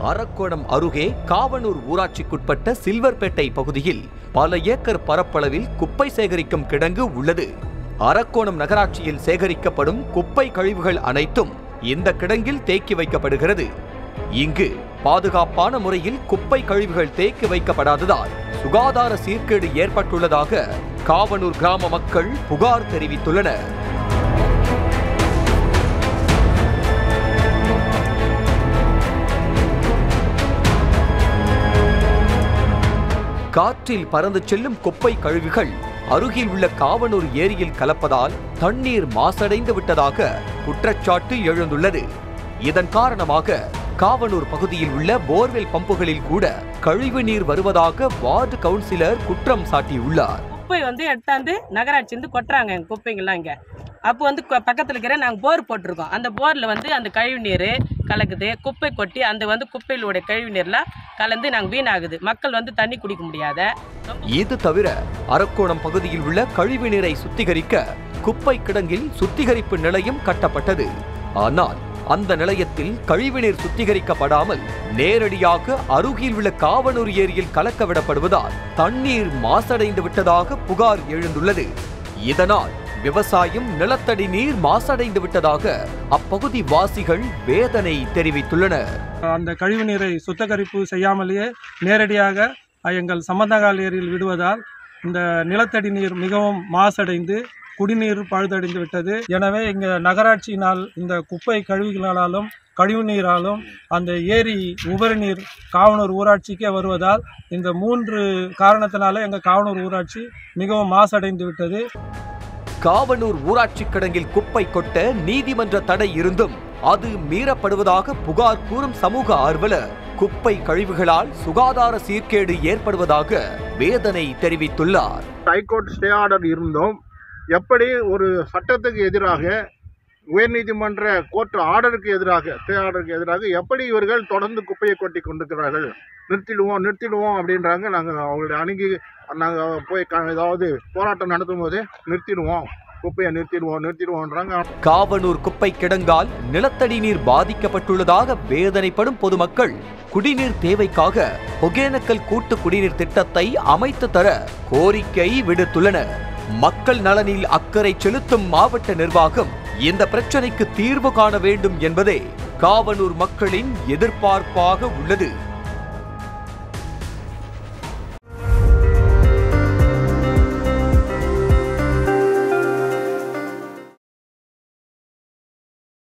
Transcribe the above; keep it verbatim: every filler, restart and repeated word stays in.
அரக்கோணம் அருகே காவனூர் ஊராட்சிக்குட்பட்ட சில்வர்பேட்டை பகுதியில் பல ஏக்கர் பரப்பளவில் குப்பை சேகரிக்கும் கிடங்கு உள்ளது. அரக்கோணம் நகராட்சியில் சேகரிக்கப்படும் குப்பை கழிவுகள் அனைத்தும் இந்த கிடங்கில் தேக்கி வைக்கப்படுகிறது. இங்கு பாதுகாப்பான முறையில் குப்பை கழிவுகள் தேக்கி வைக்கப்படாததால் சுகாதார சீர்கேடு ஏற்பட்டுள்ளதாக காவனூர் கிராம மக்கள் புகார் தெரிவித்துள்ளனர். காற்றில் பறந்து செல்லும் குப்பை கழிவுகள் அருகில் உள்ள காவனூர் ஏரியில் கலப்பதால் தண்ணீர் மாசடைந்து விட்டதாக குற்றச்சாட்டு எழுந்துள்ளது. இதன் காரணமாக காவனூர் பகுதியில் உள்ள போர்வெல் பம்புகளில் கூட கழிவு நீர் வருவதாக வார்டு கவுன்சிலர் குற்றம் சாட்டியுள்ளார். குப்பை வந்து எடுத்தாந்து நகராட்சி வந்து கொட்டுறாங்க எங்க குப்பைங்கெல்லாம் இங்க. அப்போ வந்து பக்கத்தில் இருக்கிற நாங்கள் போர் போட்டிருக்கோம். அந்த போரில் வந்து அந்த கழிவு நீர் கலக்குது, குப்பை கொட்டி அந்த வந்து குப்பையிலுடைய கழிவு நீர்லாம் கலந்து நாங்கள் வீணாகுது. மக்கள் வந்து தண்ணி குடிக்க முடியாத. இது தவிர அரக்கோணம் பகுதியில் உள்ள கழிவு நீரை சுத்திகரிக்க குப்பை கிடங்கில் சுத்திகரிப்பு நிலையம் கட்டப்பட்டது. ஆனால் அந்த நிலையத்தில் கழிவுநீர் சுத்திகரிக்கப்படாமல் நேரடியாக அருகில் உள்ள காவனூர் ஏரியில் கலக்க விடப்படுவதால் தண்ணீர் மாசடைந்து விட்டதாக புகார் எழுந்துள்ளது. இதனால் விவசாயம், நிலத்தடி நீர் மாசடைந்து விட்டதாக அப்பகுதி வாசிகள் வேதனை தெரிவித்துள்ளனர். அந்த கழிவு நீரை சுத்திகரிப்பு செய்யாமலேயே நேரடியாக எங்கள் சம்பந்தகால் ஏரியில் விடுவதால் இந்த நிலத்தடி நீர் மிகவும் மாசடைந்து குடிநீர் பழுதடைந்து விட்டது. எனவே இங்க நகராட்சியினால் இந்த குப்பை கழிவுகளாலும் கழிவு நீராலும் அந்த ஏரி உபரி நீர் காவனூர் ஊராட்சிக்கே வருவதால் இந்த மூன்று காரணத்தினால எங்க காவனூர் ஊராட்சி மிகவும் மாசடைந்து விட்டது. காவனூர் ஊராட்சி கிடங்கில் குப்பை கொட்ட நீதிமன்ற தடை இருந்தும் அது மீறப்படுவதாக புகார் கூறும் சமூக ஆர்வலர் குப்பை கழிவுகளால் சுகாதார சீர்கேடு ஏற்படுவதாக வேதனை தெரிவித்துள்ளார். ஹைகோர்ட் ஸ்டே ஆர்டர் இருந்தும் எப்படி ஒரு சட்டத்துக்கு எதிராக உயர்நீதிமன்ற கோர்ட் ஆர்டருக்கு எதிராக ஸ்டே ஆர்டருக்கு எதிராக எப்படி இவர்கள் தொடர்ந்து குப்பையை கொட்டி கொண்டிருக்கிறார்கள்? நிறுத்திடுவோம் நிறுத்திடுவோம் அப்படின்றாங்க. நாங்கள் அவங்களுடைய அணுகி நாங்கள் போய் ஏதாவது போராட்டம் நடத்தும் போது நிறுத்திடுவோம், குப்பையை நிறுத்திடுவோம் நிறுத்திடுவோம்ன்றாங்க. காவனூர் குப்பை கிடங்கால் நிலத்தடி நீர் பாதிக்கப்பட்டுள்ளதாக வேதனைப்படும் பொதுமக்கள் குடிநீர் தேவைக்காக ஒகேனக்கல் கூட்டு குடிநீர் திட்டத்தை அமைத்து தர கோரிக்கை விடுத்துள்ளனர். மக்கள் நலனில் அக்கறை செலுத்தும் மாவட்ட நிர்வாகம் இந்த பிரச்சனைக்கு தீர்வு காண வேண்டும் என்பதே காவனூர் மக்களின் எதிர்பார்ப்பாக உள்ளது.